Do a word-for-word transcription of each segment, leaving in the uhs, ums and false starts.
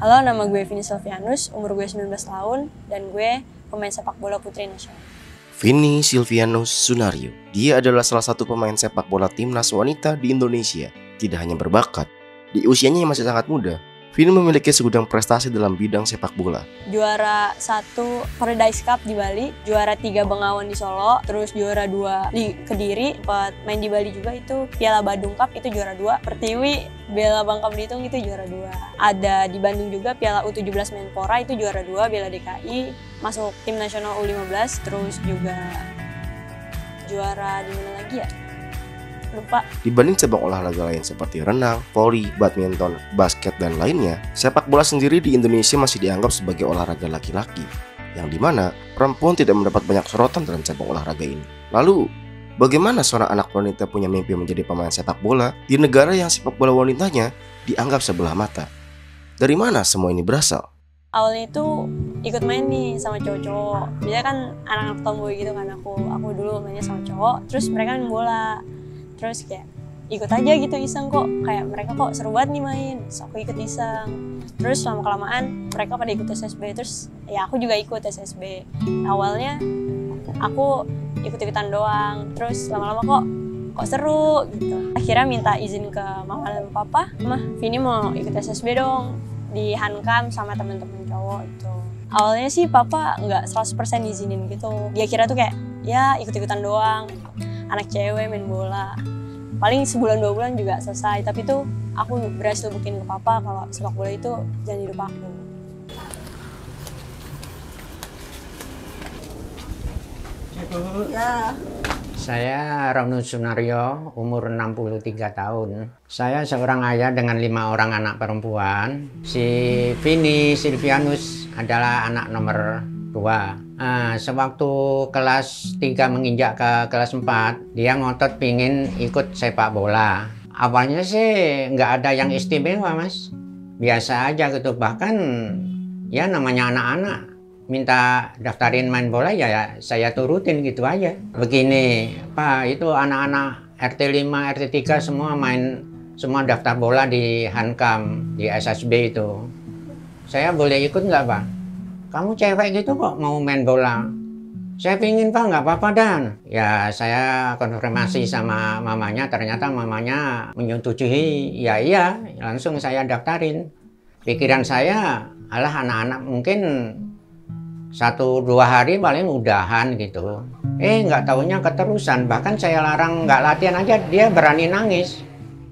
Halo, nama gue Vini Silvianus, umur gue sembilan belas tahun, dan gue pemain sepak bola putri nasional. Vini Silvianus Sunario, dia adalah salah satu pemain sepak bola timnas wanita di Indonesia. Tidak hanya berbakat, di usianya yang masih sangat muda, Vini memiliki segudang prestasi dalam bidang sepak bola. Juara satu Paradise Cup di Bali, juara tiga Bengawan di Solo, terus juara dua di Kediri, empat main di Bali juga itu Piala Badung Cup itu juara dua, Pertiwi Bela Bangka Belitung itu juara dua. Ada di Bandung juga Piala U tujuh belas Menpora itu juara dua, Bela D K I, masuk tim nasional U lima belas, terus juga juara di mana lagi ya? Lupa. Dibanding cabang olahraga lain seperti renang, voli, badminton, basket, dan lainnya, sepak bola sendiri di Indonesia masih dianggap sebagai olahraga laki-laki, yang dimana perempuan tidak mendapat banyak sorotan dalam cabang olahraga ini. Lalu, bagaimana seorang anak wanita punya mimpi menjadi pemain sepak bola di negara yang sepak bola wanitanya dianggap sebelah mata? Dari mana semua ini berasal? Awalnya itu ikut main nih sama cowok-cowok. Biasanya kan anak-anak tomboy gitu kan, aku aku dulu mainnya sama cowok, terus mereka main bola. Terus kayak ikut aja gitu iseng kok, kayak mereka kok seru banget nih main, terus aku ikut iseng. Terus lama kelamaan mereka pada ikut S S B, terus ya aku juga ikut S S B. Awalnya aku ikut-ikutan doang, terus lama-lama kok kok seru gitu. Akhirnya minta izin ke mama dan papa, mah Vini mau ikut S S B dong di Hankam sama teman-teman cowok itu. Awalnya sih papa nggak seratus persen izinin gitu, dia kira tuh kayak ya ikut-ikutan doang, anak cewek main bola. Paling sebulan dua bulan juga selesai, tapi tuh aku berhasil buktiin ke papa kalau sepak bola itu jangan hidup aku. Ya. Saya Ramnus Sunario, umur enam puluh tiga tahun. Saya seorang ayah dengan lima orang anak perempuan. Si Vini Silvianus adalah anak nomor dua. Nah, sewaktu kelas tiga menginjak ke kelas empat, dia ngotot pingin ikut sepak bola. Awalnya sih nggak ada yang istimewa, Mas. Biasa aja gitu. Bahkan ya namanya anak-anak, minta daftarin main bola ya saya turutin gitu aja. Begini, Pak, itu anak-anak R T lima, R T tiga semua main, semua daftar bola di Hankam, di S S B itu. Saya boleh ikut nggak, Pak? Kamu cewek gitu kok mau main bola? Saya pingin, Pak, nggak apa-apa dan. Ya saya konfirmasi sama mamanya, ternyata mamanya menyetujui. Ya iya, langsung saya daftarin. Pikiran saya, alah anak-anak mungkin satu dua hari paling udahan gitu. Eh nggak taunya keterusan, bahkan saya larang nggak latihan aja dia berani nangis.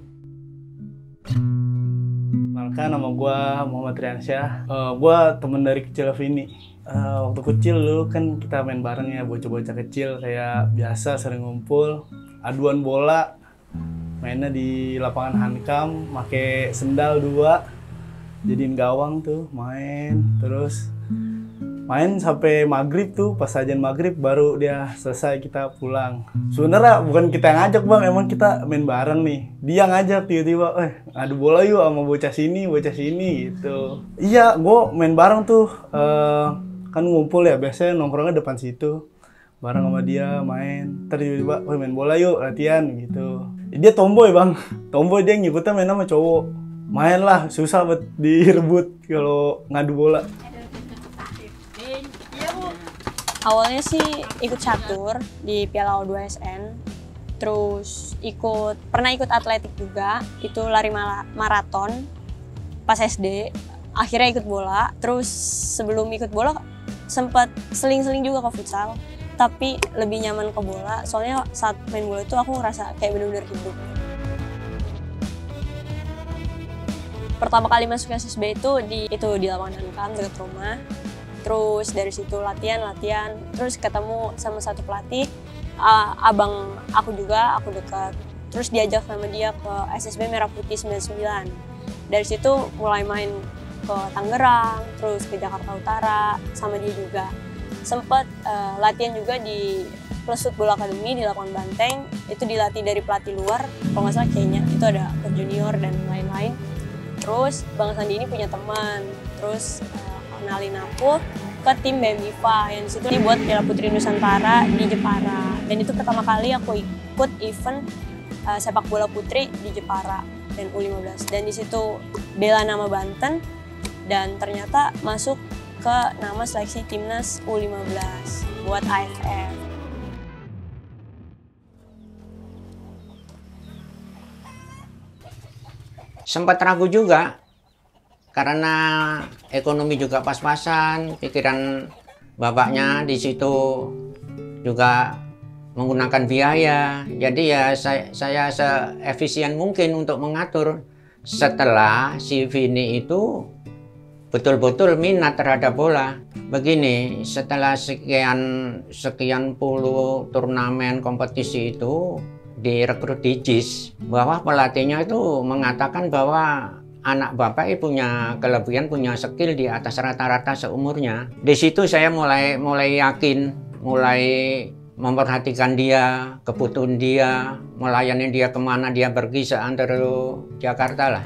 Nama gue Muhammad Riansyah, uh, gue temen dari kecil Vini. Uh, waktu kecil dulu kan kita main bareng ya, bocah-bocah kecil kayak biasa sering ngumpul, aduan bola, mainnya di lapangan Hankam, pakai sendal dua, jadiin gawang tuh main, terus main sampai maghrib tuh, pas ajan maghrib baru dia selesai kita pulang. Sebenarnya bukan kita yang ngajak bang, emang kita main bareng nih. Dia ngajak tiba-tiba, eh adu bola yuk sama bocah sini, bocah sini gitu. Iya, gue main bareng tuh, uh, kan ngumpul ya, biasanya nongkrongnya depan situ. Bareng sama dia main, terus tiba-tiba, oh main bola yuk, latihan gitu. Dia tomboy bang, tomboy dia ngikutnya main sama cowok. Main lah, susah buat direbut kalau ngadu bola. Awalnya sih ikut catur di Piala O dua S N, terus ikut pernah ikut atletik juga, itu lari maraton pas S D. Akhirnya ikut bola, terus sebelum ikut bola sempat seling-seling juga ke futsal, tapi lebih nyaman ke bola, soalnya saat main bola itu aku ngerasa kayak bener-bener hidup. Pertama kali masuk S S B itu di itu di lapangan Hankam dekat rumah. Terus dari situ latihan-latihan, terus ketemu sama satu pelatih, uh, abang aku juga, aku dekat. Terus diajak sama dia ke S S B Merah Putih sembilan puluh sembilan. Dari situ mulai main ke Tangerang, terus ke Jakarta Utara, sama dia juga. Sempet uh, latihan juga di Plesut Bola Academy di lapangan Banteng, itu dilatih dari pelatih luar, kalau nggak salah kayaknya, itu ada coach junior dan lain-lain. Terus Bang Sandi ini punya teman, terus uh, kenalin aku ke tim B M I F A yang disitu dibuat Piala Putri Nusantara di Jepara, dan itu pertama kali aku ikut event uh, sepak bola putri di Jepara dan U lima belas, dan di situ bela nama Banten dan ternyata masuk ke nama seleksi timnas U lima belas buat A F F. Sempat ragu juga karena ekonomi juga pas-pasan, pikiran bapaknya di situ juga menggunakan biaya. Jadi ya saya, saya seefisien mungkin untuk mengatur. Setelah si Vini itu betul-betul minat terhadap bola. Begini, setelah sekian sekian puluh turnamen kompetisi itu direkrut di J I S, bahwa pelatihnya itu mengatakan bahwa anak bapak ini punya kelebihan, punya skill di atas rata-rata seumurnya. Di situ saya mulai mulai yakin, mulai memperhatikan dia, kebutuhan dia, melayani dia kemana dia pergi seantero Jakarta lah.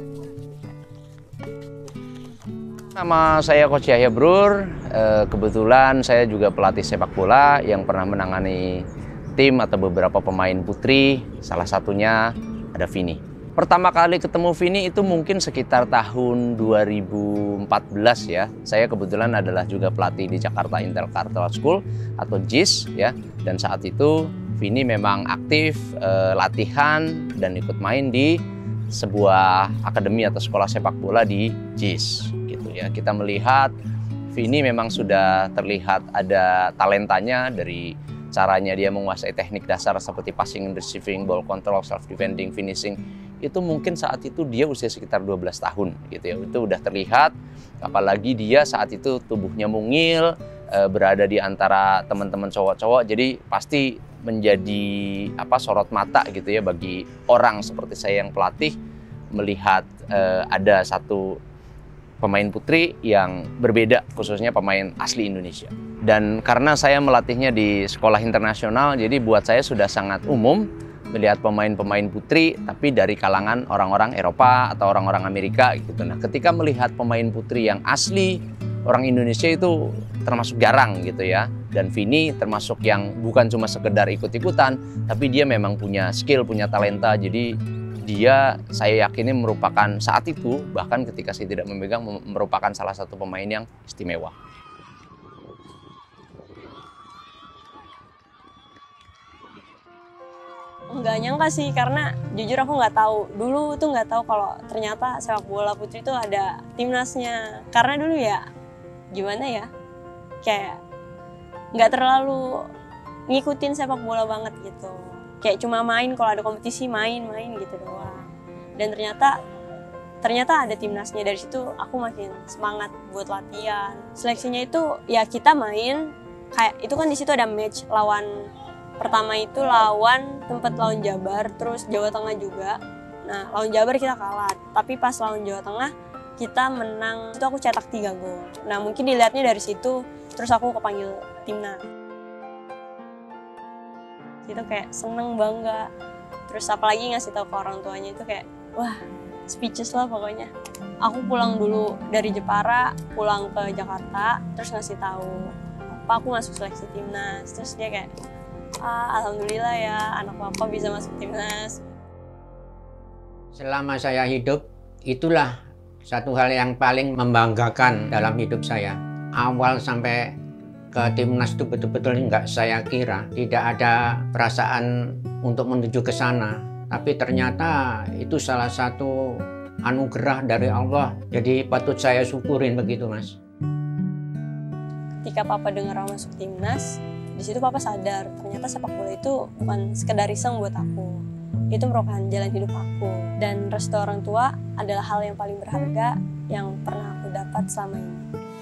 Nama saya Coach Yahya Brur, kebetulan saya juga pelatih sepak bola yang pernah menangani tim atau beberapa pemain putri, salah satunya ada Vini. Pertama kali ketemu Vini itu mungkin sekitar tahun dua ribu empat belas ya. Saya kebetulan adalah juga pelatih di Jakarta Intel Cartel School atau J I S ya. Dan saat itu Vini memang aktif eh, latihan dan ikut main di sebuah akademi atau sekolah sepak bola di J I S gitu ya. Kita melihat Vini memang sudah terlihat ada talentanya dari caranya dia menguasai teknik dasar seperti passing, receiving, ball control, self defending, finishing. Itu mungkin saat itu dia usia sekitar dua belas tahun gitu ya. Itu udah terlihat, apalagi dia saat itu tubuhnya mungil, e, berada di antara teman-teman cowok-cowok, jadi pasti menjadi apa sorot mata gitu ya bagi orang seperti saya yang pelatih melihat e, ada satu pemain putri yang berbeda, khususnya pemain asli Indonesia. Dan karena saya melatihnya di sekolah internasional, jadi buat saya sudah sangat umum melihat pemain-pemain putri, tapi dari kalangan orang-orang Eropa atau orang-orang Amerika gitu. Nah, ketika melihat pemain putri yang asli orang Indonesia itu termasuk jarang gitu ya. Dan Vini termasuk yang bukan cuma sekedar ikut-ikutan, tapi dia memang punya skill, punya talenta. Jadi dia saya yakini merupakan saat itu, bahkan ketika saya tidak memegang, merupakan salah satu pemain yang istimewa. Nggak nyangka sih, karena jujur aku nggak tahu. Dulu tuh nggak tahu kalau ternyata sepak bola putri itu ada timnasnya. Karena dulu ya, gimana ya, kayak nggak terlalu ngikutin sepak bola banget gitu. Kayak cuma main kalau ada kompetisi, main-main gitu doang. Dan ternyata ternyata ada timnasnya. Dari situ aku makin semangat buat latihan. Seleksinya itu ya kita main, kayak itu kan di situ ada match lawan. Pertama itu lawan, tempat lawan Jabar, terus Jawa Tengah juga. Nah, lawan Jabar kita kalah, tapi pas lawan Jawa Tengah kita menang. Itu aku cetak tiga gol. Nah, mungkin dilihatnya dari situ, terus aku kepanggil timnas. Itu kayak seneng, bangga. Terus apalagi ngasih tahu ke orang tuanya itu kayak, wah, speechless lah pokoknya. Aku pulang dulu dari Jepara, pulang ke Jakarta, terus ngasih tahu apa aku masuk seleksi timnas. Terus dia kayak, ah, alhamdulillah ya anak papa bisa masuk timnas. Selama saya hidup, itulah satu hal yang paling membanggakan dalam hidup saya. Awal sampai ke timnas itu betul-betul nggak saya kira. Tidak ada perasaan untuk menuju ke sana. Tapi ternyata itu salah satu anugerah dari Allah. Jadi patut saya syukurin begitu, Mas. Ketika papa dengar aku masuk timnas, di situ papa sadar ternyata sepak bola itu bukan sekedar iseng buat aku. Itu merupakan jalan hidup aku. Dan restu orang tua adalah hal yang paling berharga yang pernah aku dapat selama ini.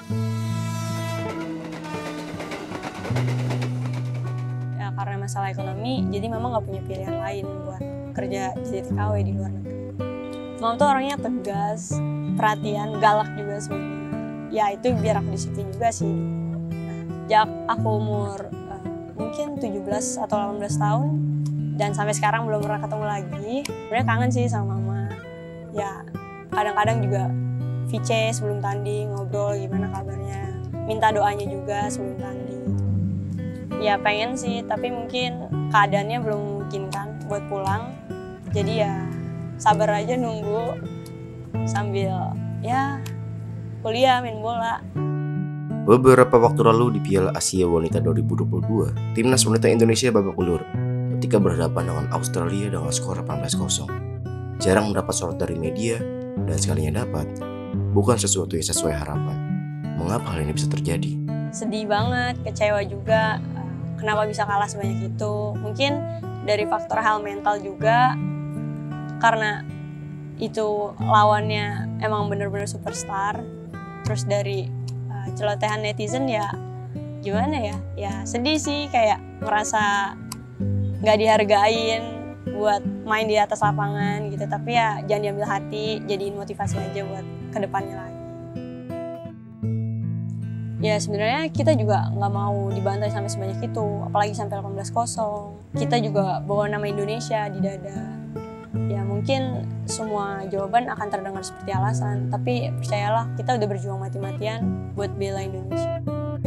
Ya karena masalah ekonomi, jadi mama nggak punya pilihan lain buat kerja jadi T K W di luar negeri. Mama tuh orangnya tegas, perhatian, galak juga sebenarnya. Ya itu biar aku disiplin juga sih. Nah, sejak aku umur mungkin tujuh belas atau delapan belas tahun dan sampai sekarang belum pernah ketemu lagi. Sebenarnya kangen sih sama mama. Ya kadang-kadang juga V C sebelum tanding, ngobrol gimana kabarnya, minta doanya juga sebelum tanding. Ya pengen sih, tapi mungkin keadaannya belum memungkinkan buat pulang. Jadi ya sabar aja nunggu sambil ya kuliah main bola. Beberapa waktu lalu di Piala Asia Wanita dua ribu dua puluh dua, timnas wanita Indonesia babak belur ketika berhadapan dengan Australia dengan skor delapan belas kosong. Jarang mendapat sorot dari media, dan sekalinya dapat, bukan sesuatu yang sesuai harapan. Mengapa hal ini bisa terjadi? Sedih banget, kecewa juga. Kenapa bisa kalah sebanyak itu? Mungkin dari faktor hal mental juga, karena itu lawannya emang bener-bener superstar. Terus dari uh, celotehan netizen ya gimana ya? Ya sedih sih, kayak ngerasa gak dihargain buat main di atas lapangan gitu. Tapi ya jangan diambil hati, jadiin motivasi aja buat kedepannya lagi. Ya sebenarnya kita juga nggak mau dibantai sampai sebanyak itu, apalagi sampai delapan belas kosong. Kita juga bawa nama Indonesia di dada. Ya mungkin semua jawaban akan terdengar seperti alasan, tapi percayalah kita udah berjuang mati-matian buat bela Indonesia.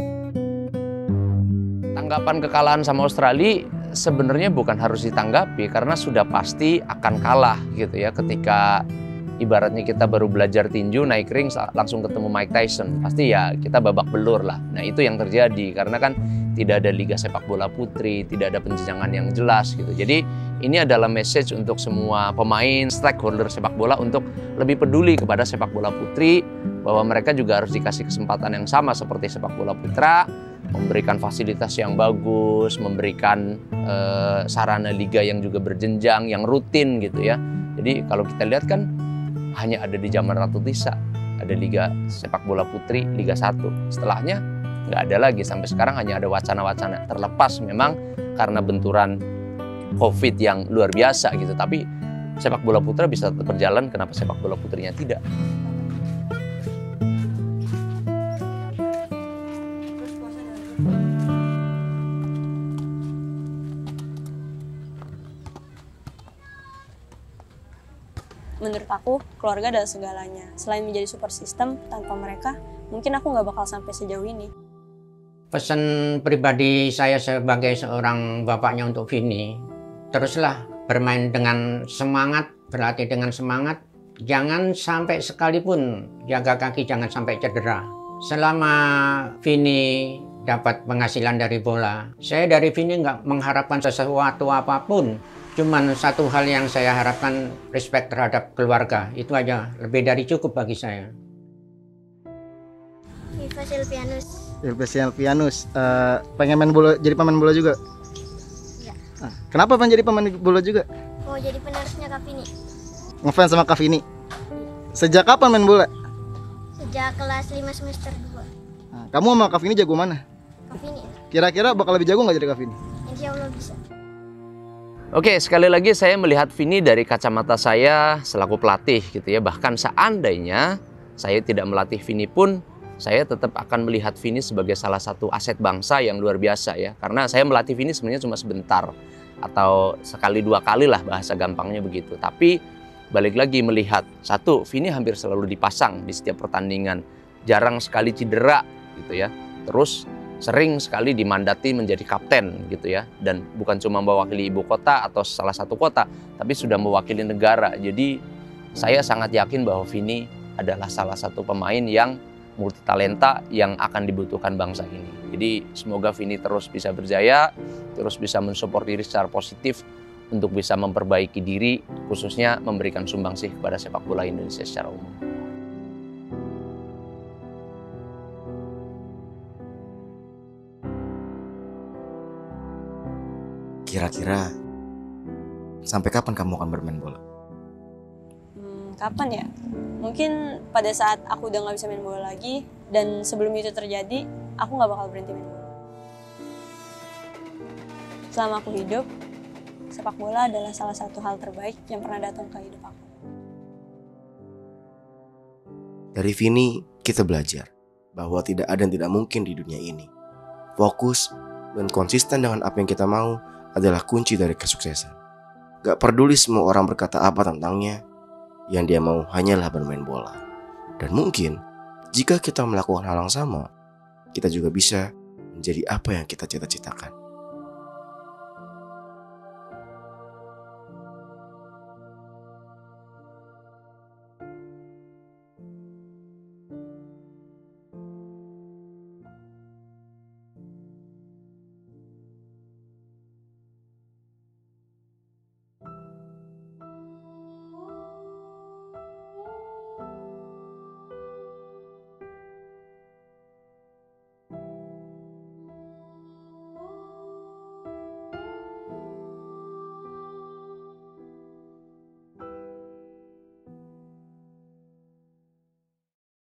Tanggapan kekalahan sama Australia sebenarnya bukan harus ditanggapi karena sudah pasti akan kalah gitu ya. Ketika ibaratnya kita baru belajar tinju, naik ring langsung ketemu Mike Tyson, pasti ya kita babak belur lah. Nah itu yang terjadi karena kan tidak ada liga sepak bola putri, tidak ada penjenjangan yang jelas gitu. Jadi ini adalah message untuk semua pemain, stakeholder sepak bola untuk lebih peduli kepada sepak bola putri, bahwa mereka juga harus dikasih kesempatan yang sama seperti sepak bola putra, memberikan fasilitas yang bagus, memberikan eh, sarana liga yang juga berjenjang, yang rutin gitu ya. Jadi kalau kita lihat kan hanya ada di zaman Ratu Tisa, ada liga sepak bola putri, Liga satu. Setelahnya nggak ada lagi, sampai sekarang hanya ada wacana-wacana. Terlepas memang karena benturan COVID yang luar biasa gitu, tapi sepak bola putra bisa tetap berjalan, kenapa sepak bola putrinya tidak? Menurut aku, keluarga adalah segalanya. Selain menjadi support system, tanpa mereka, mungkin aku nggak bakal sampai sejauh ini. Pesan pribadi saya sebagai seorang bapaknya untuk Vini, teruslah bermain dengan semangat, berlatih dengan semangat. Jangan sampai sekalipun jaga kaki, jangan sampai cedera. Selama Vini dapat penghasilan dari bola, saya dari Vini nggak mengharapkan sesuatu apapun. Cuman satu hal yang saya harapkan, respect terhadap keluarga. Itu aja, lebih dari cukup bagi saya. Viva Silvianus. Viva Silvianus, uh, pengen main bola, jadi pemain bola juga? Iya. Nah, kenapa pengen jadi pemain bola juga? Mau jadi penerusnya Kak Vini. Ngefans sama Kak Vini. Sejak kapan main bola? Sejak kelas lima semester dua. Nah, kamu sama Kak Vini jago mana? Kak Vini. Kira-kira bakal lebih jago nggak jadi Kak Vini? Insya Allah bisa. Oke, sekali lagi saya melihat Vini dari kacamata saya selaku pelatih gitu ya. Bahkan seandainya saya tidak melatih Vini pun, saya tetap akan melihat Vini sebagai salah satu aset bangsa yang luar biasa ya. Karena saya melatih Vini sebenarnya cuma sebentar, atau sekali dua kali lah bahasa gampangnya begitu. Tapi balik lagi melihat, satu, Vini hampir selalu dipasang di setiap pertandingan. Jarang sekali cedera gitu ya. Terus sering sekali dimandati menjadi kapten gitu ya, dan bukan cuma mewakili ibu kota atau salah satu kota, tapi sudah mewakili negara. Jadi saya sangat yakin bahwa Vini adalah salah satu pemain yang multi talenta yang akan dibutuhkan bangsa ini. Jadi semoga Vini terus bisa berjaya, terus bisa mensupport diri secara positif untuk bisa memperbaiki diri, khususnya memberikan sumbangsih kepada sepak bola Indonesia secara umum. Kira-kira sampai kapan kamu akan bermain bola? Hmm, kapan ya? Mungkin pada saat aku udah nggak bisa main bola lagi, dan sebelum itu terjadi, aku nggak bakal berhenti main bola. Selama aku hidup, sepak bola adalah salah satu hal terbaik yang pernah datang ke hidup aku. Dari Vini, kita belajar bahwa tidak ada yang tidak mungkin di dunia ini. Fokus dan konsisten dengan apa yang kita mau adalah kunci dari kesuksesan. Gak peduli semua orang berkata apa tentangnya, yang dia mau hanyalah bermain bola. Dan mungkin, jika kita melakukan hal yang sama, kita juga bisa menjadi apa yang kita cita-citakan.